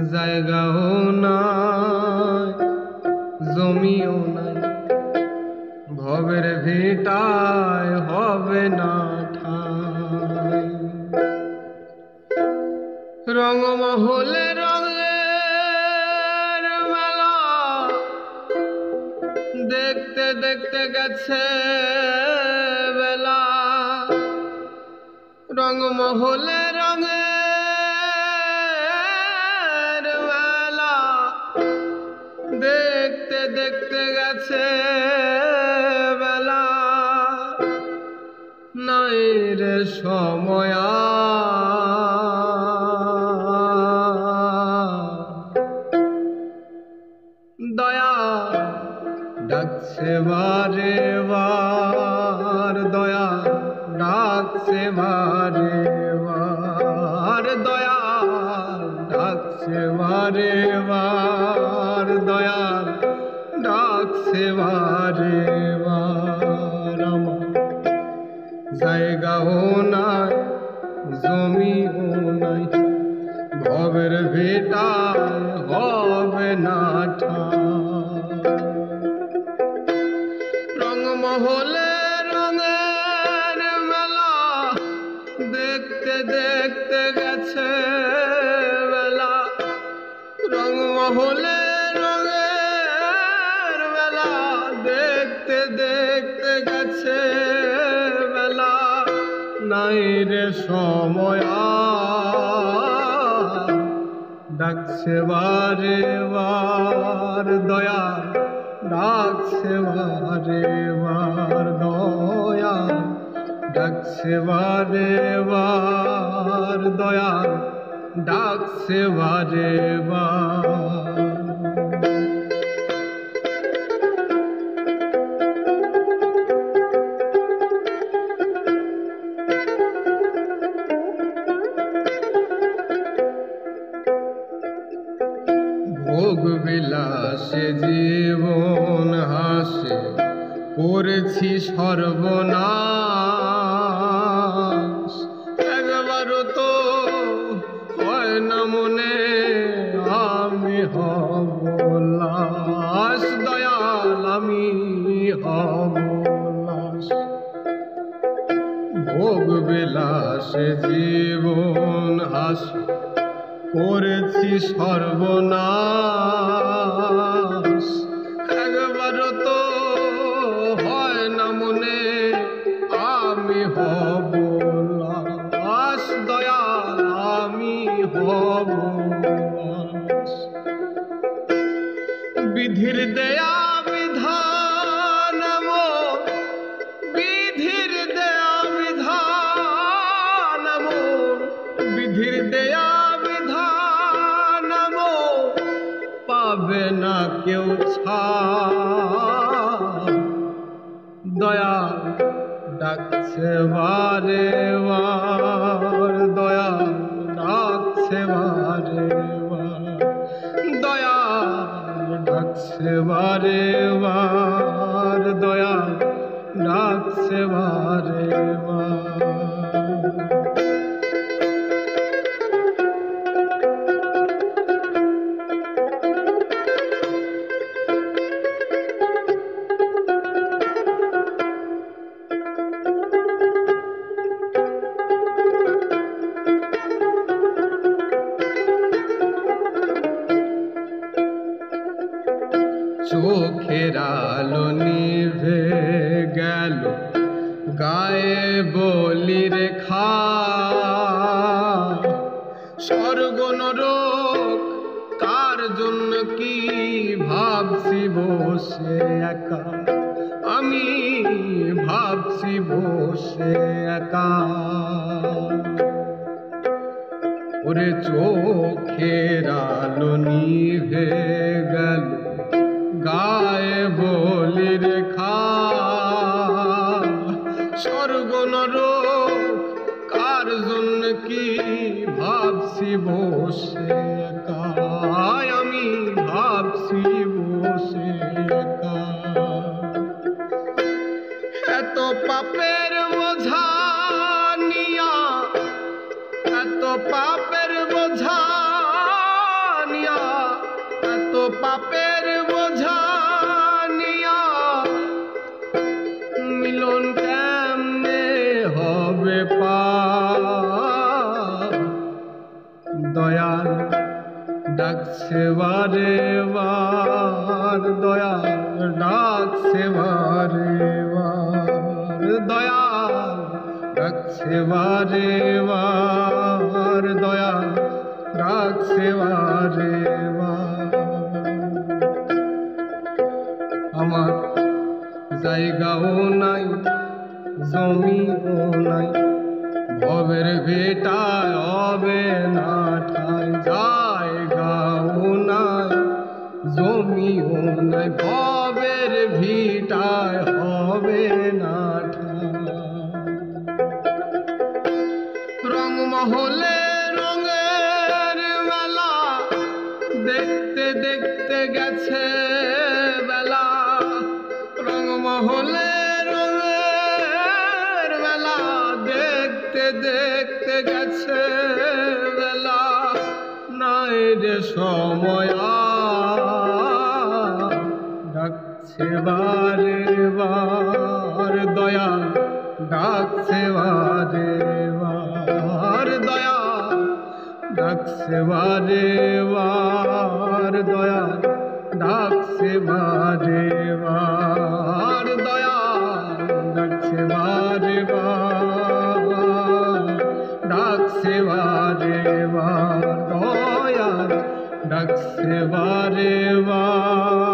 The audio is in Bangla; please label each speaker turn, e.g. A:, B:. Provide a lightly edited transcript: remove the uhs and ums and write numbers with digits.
A: জায়গাও নাই জমিও নাই, ভবের ভিটায় হবে না ঠাই। রঙমহলে রঙের মেলা দেখতে দেখতে গেছে বেলা। রঙমহলে রঙের মেলা দেখতে দেখতে গেছে বেলা। নাই রে সময় দয়া ডাকছে বারে বার, দয়া ডাকছে বারে বার, দয়া ডাকছে বারে বার, দয়া ডাকছে বারে বার। আমার জায়গাও নাই জমিও নাই, ভবের ভিটায় হবে না ঠাই। রঙমহলে রঙের মেলা দেখতে দেখতে গেছে বেলা। রঙমহলে রঙের মেলা দেখতে দেখতে গেছে বেলা। নাই রে সময় ডাকছে বারে বার, দয়া ডাকছে বারে বার, দয়া ডাকছে বারে বার, দয়া ডাকছে বারে বার। ভোগ বিলাসে জীবন হাসে করেছি সর্বনাশ। একবারও তো হয় না মনে আমি হব লাশ, দয়াল আমি হব লাশ। ভোগ বিলাসে জীবন হাসে করেছি সর্বনাশ। একবারও তো হয় না মনে আমি হব লাশ, দয়াল আমি হব লাশ। বিধির দেয়া বিধান মোর, বিধির দেয়া বিধান মোর, বিধির দেয়া পাবে না কেউ ছাড়। দয়া ডাকছে বারে বার, দয়া ডাকছে বারে বার, দয়া ডাকছে বারে বার, দয়া ডাকছে বারে বার। চোখের আলো নিভে গেল গায়ে বলি রেখা। স্বর্গ নরক কার জন্য কি ভাবছি বসে একা, আমি ভাবছি বসে একা। ওরে চোখের আলো নিভে গেল গায়ে বলি রেখা। স্বর্গ নরক কার জন্য কি ভাবছি বসে একা, আমি ভাবছি বসে একা। এত পাপের বোঝা নিয়া, এত পাপের বোঝা নিয়া হবে পার দয়াল ডাকছে বারে বার দয়াল ডাকছে বারে বার দয়াল ডাকছে বারে বার দয়াল ডাকছে বারে বার আমার জায়গাও নাই জমিও নাই ভবের ভিটায় হবে না ঠাই জায়গাও নাই জমিও নাই ভবের ভিটায় হবে না ঠাই রংমহলে রঙের মেলা দেখতে দেখতে গেছে বেলা রংমহলে রঙের মেলা দেখতে দেখতে গেছে বেলা নাই রে সময় ডাকছে বারে বার দয়াল ডাকছে বারে বার দয়াল ডাকছে বারে বার দয়াল ডাকছে বারে বার দয়াল ডাকছে বারে বার ডাকছে বারে বার দয়াল ডাকছে বারে বার